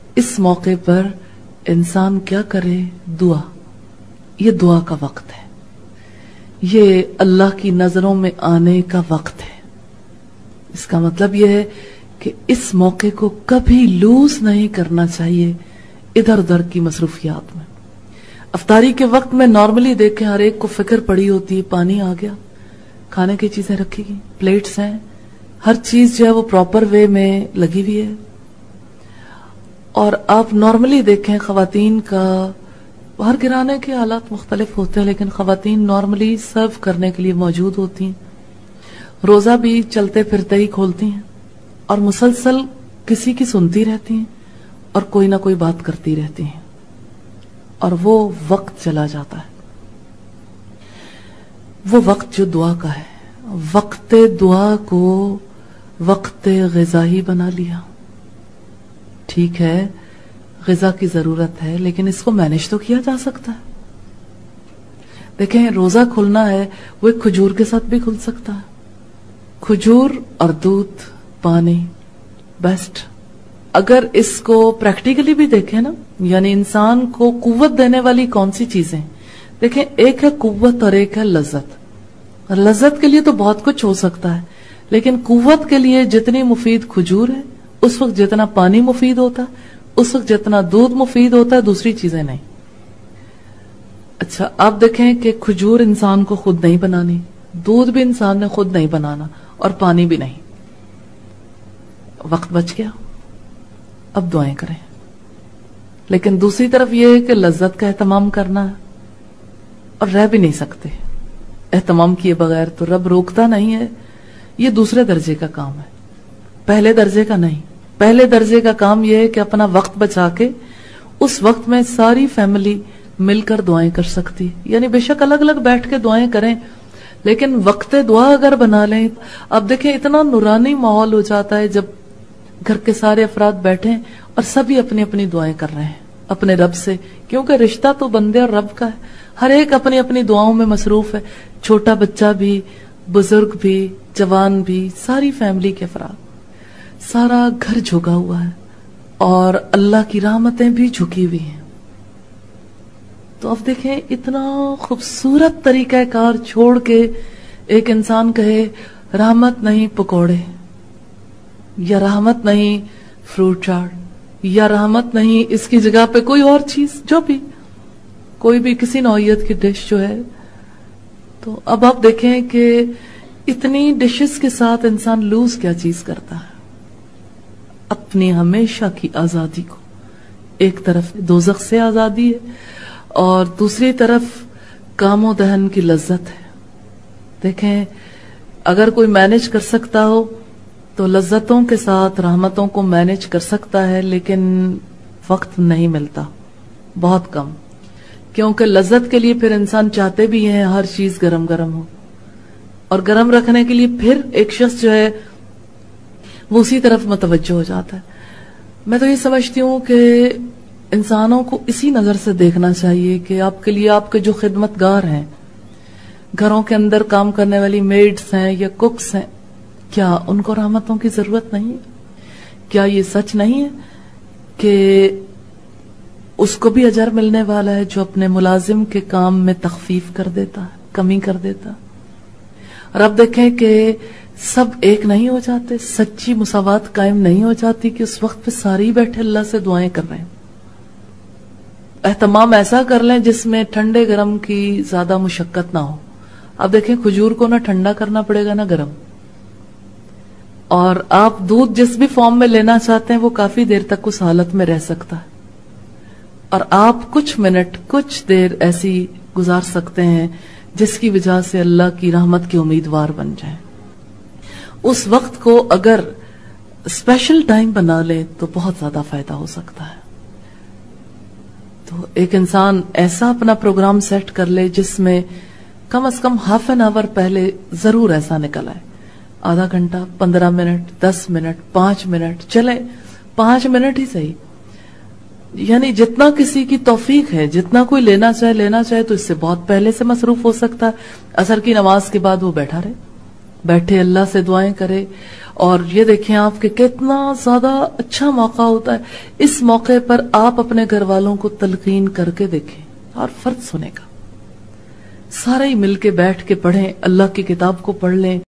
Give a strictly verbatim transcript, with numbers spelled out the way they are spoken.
اس موقع پر انسان کیا کرے؟ دعا. یہ دعا کا وقت ہے، یہ اللہ کی نظروں میں آنے کا وقت ہے. اس کا مطلب یہ ہے کہ اس موقع کو کبھی لوز نہیں کرنا چاہیے ادھر ادھر کی مصروفیات میں. افطاری کے وقت میں نارملی دیکھیں ہر ایک کو فکر پڑی ہوتی ہے، پانی آ گیا، کھانے کی چیزیں رکھی گئی، پلیٹس ہیں، ہر چیز جو ہے وہ پراپر وے میں لگی ہوئی ہے. اور آپ نارملی دیکھیں خواتین کا، ہر گھرانے کے حالات مختلف ہوتے ہیں لیکن خواتین نارملی سرو کرنے کے لیے موجود ہوتی ہیں. روزہ بھی چلتے پھرتے ہی کھولتی ہیں اور مسلسل کسی کی سنتی رہتی ہیں اور کوئی نہ کوئی بات کرتی رہتی ہیں، اور وہ وقت چلا جاتا ہے. وہ وقت جو دعا کا ہے، وقت دعا کو وقت غذا ہی بنا لیا. ٹھیک ہے غذا کی ضرورت ہے لیکن اس کو مینج تو کیا جا سکتا ہے. دیکھیں روزہ کھلنا ہے وہ ایک کھجور کے ساتھ بھی کھل سکتا ہے. کھجور اور دودھ، پانی، بیسٹ. اگر اس کو پریکٹیکلی بھی دیکھیں نا، یعنی انسان کو قوت دینے والی کون سی چیزیں، دیکھیں ایک ہے قوت اور ایک ہے لذت. لذت کے لیے تو بہت کچھ ہو سکتا ہے لیکن قوت کے لیے جتنی مفید کھجور ہے اس وقت جتنا پانی مفید ہوتا ہے، اس وقت جتنا دودھ مفید ہوتا ہے، دوسری چیزیں نہیں. اچھا آپ دیکھیں کہ کھجور انسان کو خود نہیں بنانی، دودھ بھی انسان نے خود نہیں بنانا، اور پانی بھی نہیں. وقت بچ گیا، اب دعائیں کریں. لیکن دوسری طرف یہ ہے کہ لذت کا اہتمام کرنا ہے اور رہ بھی نہیں سکتے اہتمام کیے بغیر، تو رب روکتا نہیں ہے. یہ دوسرے درجے کا کام ہے، پہلے درجے کا نہیں. پہلے درجے کا کام یہ ہے کہ اپنا وقت بچا کے اس وقت میں ساری فیملی مل کر دعائیں کر سکتی، یعنی بے شک الگ الگ بیٹھ کے دعائیں کریں لیکن وقت دعا اگر بنا لیں. اب دیکھیں اتنا نورانی ماحول ہو جاتا ہے جب گھر کے سارے افراد بیٹھیں اور سبھی اپنی اپنی دعائیں کر رہے ہیں اپنے رب سے، کیونکہ رشتہ تو بندے اور رب کا ہے. ہر ایک اپنی اپنی دعاؤں میں مصروف ہے، چھوٹا بچہ بھی، بزرگ بھی، جوان بھی، ساری فیملی کے افراد، سارا گھر جھکا ہوا ہے اور اللہ کی رحمتیں بھی جھکی ہوئی ہیں. تو اب دیکھیں اتنا خوبصورت طریقہ کار چھوڑ کے ایک انسان کہے رحمت نہیں پکوڑے، یا رحمت نہیں فروٹ چاٹ، یا رحمت نہیں اس کی جگہ پہ کوئی اور چیز، جو بھی کوئی بھی کسی نوعیت کی ڈش جو ہے. تو اب آپ دیکھیں کہ اتنی ڈشز کے ساتھ انسان لوز کیا چیز کرتا ہے؟ اپنی ہمیشہ کی آزادی کو. ایک طرف دوزخ سے آزادی ہے اور دوسری طرف کام و دہن کی لذت ہے. دیکھیں اگر کوئی مینج کر سکتا ہو تو لذتوں کے ساتھ رحمتوں کو مینج کر سکتا ہے، لیکن وقت نہیں ملتا، بہت کم. کیونکہ لذت کے لیے پھر انسان چاہتے بھی ہیں ہر چیز گرم گرم ہو، اور گرم رکھنے کے لیے پھر ایک شخص جو ہے وہ اسی طرف متوجہ ہو جاتا ہے. میں تو یہ سمجھتی ہوں کہ انسانوں کو اسی نظر سے دیکھنا چاہیے کہ آپ کے لیے آپ کے جو خدمت گار ہیں، گھروں کے اندر کام کرنے والی میڈز ہیں یا ککس ہیں، کیا ان کو رحمتوں کی ضرورت نہیں ہے؟ کیا یہ سچ نہیں ہے کہ اس کو بھی اجر ملنے والا ہے جو اپنے ملازم کے کام میں تخفیف کر دیتا ہے، کمی کر دیتا؟ اور اب دیکھیں کہ سب ایک نہیں ہو جاتے، سچی مساوات قائم نہیں ہو جاتی کہ اس وقت پہ سارے ہی بیٹھے اللہ سے دعائیں کر رہے ہیں. اہتمام ایسا کر لیں جس میں ٹھنڈے گرم کی زیادہ مشقت نہ ہو. اب دیکھیں کھجور کو نہ ٹھنڈا کرنا پڑے گا نہ گرم، اور آپ دودھ جس بھی فارم میں لینا چاہتے ہیں وہ کافی دیر تک اس حالت میں رہ سکتا ہے، اور آپ کچھ منٹ کچھ دیر ایسی گزار سکتے ہیں جس کی وجہ سے اللہ کی رحمت کے امیدوار بن جائیں. اس وقت کو اگر اسپیشل ٹائم بنا لیں تو بہت زیادہ فائدہ ہو سکتا ہے. تو ایک انسان ایسا اپنا پروگرام سیٹ کر لے جس میں کم از کم ہاف این آور پہلے ضرور ایسا نکل آئے، آدھا گھنٹہ، پندرہ منٹ، دس منٹ، پانچ منٹ، چلے پانچ منٹ ہی صحیح، یعنی جتنا کسی کی توفیق ہے، جتنا کوئی لینا چاہے لینا چاہے تو اس سے بہت پہلے سے مصروف ہو سکتا ہے. عصر کی نماز کے بعد وہ بیٹھا رہے، بیٹھے اللہ سے دعائیں کرے اور یہ دیکھیں آپ کہ کتنا زیادہ اچھا موقع ہوتا ہے، اس موقع پر آپ اپنے گھر والوں کو تلقین کر کے دیکھیں اور فرض سنے گا، سارے ہی مل کے بیٹھ کے پڑھیں، اللہ کی کتاب کو پڑھ لیں.